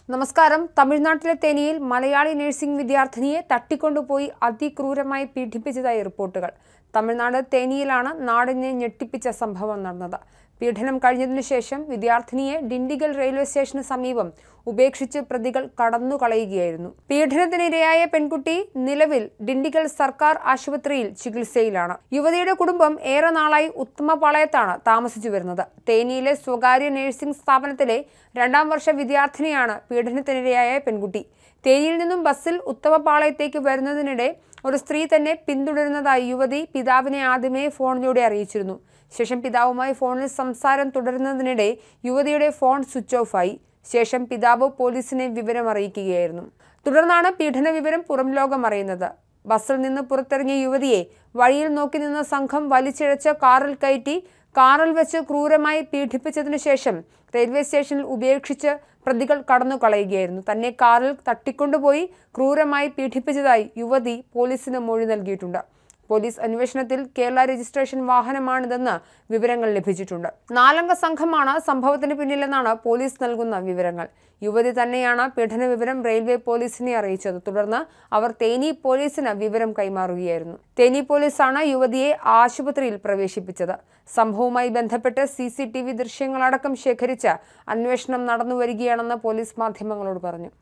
നമസ്കാരം. തമിഴ്നാട്ടിലെ തേനിയിൽ മലയാളി നഴ്സിംഗ് വിദ്യാർത്ഥിനിയെ തട്ടിക്കൊണ്ടുപോയി അതിക്രൂരമായി പീഡിപ്പിച്ചതായി റിപ്പോർട്ടുകൾ. തമിഴ്നാട് തേനിയിലാണ് നാടിനെ ഞെട്ടിപ്പിച്ച സംഭവം നടന്നത്. പീഡനം കഴിഞ്ഞതിനു ശേഷം വിദ്യാർത്ഥിനിയെ ഡിണ്ടിഗൽ റെയിൽവേ സ്റ്റേഷന് സമീപം ഉപേക്ഷിച്ച് പ്രതികൾ കടന്നുകളയുകയായിരുന്നു. പീഡനത്തിനിരയായ പെൺകുട്ടി നിലവിൽ ഡിണ്ടിഗൽ സർക്കാർ ആശുപത്രിയിൽ ചികിത്സയിലാണ്. യുവതിയുടെ കുടുംബം ഏറെ നാളായി ഉത്തമപാളയത്താണ് താമസിച്ചു വരുന്നത്. തേനിയിലെ സ്വകാര്യ നഴ്സിംഗ് സ്ഥാപനത്തിലെ 2ാം വർഷ വിദ്യാർത്ഥിനിയാണ് പീഡനത്തിനിരയായ പെൺകുട്ടി. തേനിയിൽ നിന്നും ബസ്സിൽ ഉത്തമപാളയത്തേക്ക് വരുന്നതിനിടെ ഒരു സ്ത്രീ തന്നെ പിന്തുടരുന്നതായി യുവതി പിതാവിനെ ആദ്യമേ ഫോണിലൂടെ അറിയിച്ചിരുന്നു. ശേഷം പിതാവുമായി ഫോണിൽ സംസാരം തുടരുന്നതിനിടെ യുവതിയുടെ ഫോൺ സ്വിച്ച് ഓഫ് ആയി. ശേഷം പിതാവ് പോലീസിനെ വിവരം അറിയിക്കുകയായിരുന്നു. തുടർന്നാണ് പീഡന വിവരം പുറം ലോകം അറിയുന്നത്. ബസ്സിൽ നിന്ന് പുറത്തിറങ്ങിയ യുവതിയെ വഴിയിൽ നോക്കി നിന്ന സംഘം വലിച്ചിഴച്ച് കാറിൽ കയറ്റി കാറിൽ വെച്ച് ക്രൂരമായി പീഡിപ്പിച്ചതിനു ശേഷം റെയിൽവേ സ്റ്റേഷനിൽ ഉപേക്ഷിച്ച് പ്രതികൾ കടന്നുകളയുകയായിരുന്നു. തന്നെ കാറിൽ തട്ടിക്കൊണ്ടുപോയി ക്രൂരമായി പീഡിപ്പിച്ചതായി യുവതി പോലീസിന് മൊഴി നൽകിയിട്ടുണ്ട്. പോലീസ് അന്വേഷണത്തിൽ കേരള രജിസ്ട്രേഷൻ വാഹനമാണിതെന്ന് വിവരങ്ങൾ ലഭിച്ചിട്ടുണ്ട്. 4-അംഗ സംഘമാണ് സംഭവത്തിന് പിന്നിലെന്നാണ് പോലീസ് നൽകുന്ന വിവരങ്ങൾ. യുവതി തന്നെയാണ് പീഡന വിവരം റെയിൽവേ പോലീസിനെ അറിയിച്ചത്. തുടർന്ന് അവർ തേനി പോലീസിന് വിവരം കൈമാറുകയായിരുന്നു. തേനി പോലീസാണ് യുവതിയെ ആശുപത്രിയിൽ പ്രവേശിപ്പിച്ചത്. സംഭവവുമായി ബന്ധപ്പെട്ട് CCTV ദൃശ്യങ്ങളടക്കം ശേഖരിച്ച് അന്വേഷണം നടന്നുവരികയാണെന്ന് പോലീസ് മാധ്യമങ്ങളോട് പറഞ്ഞു.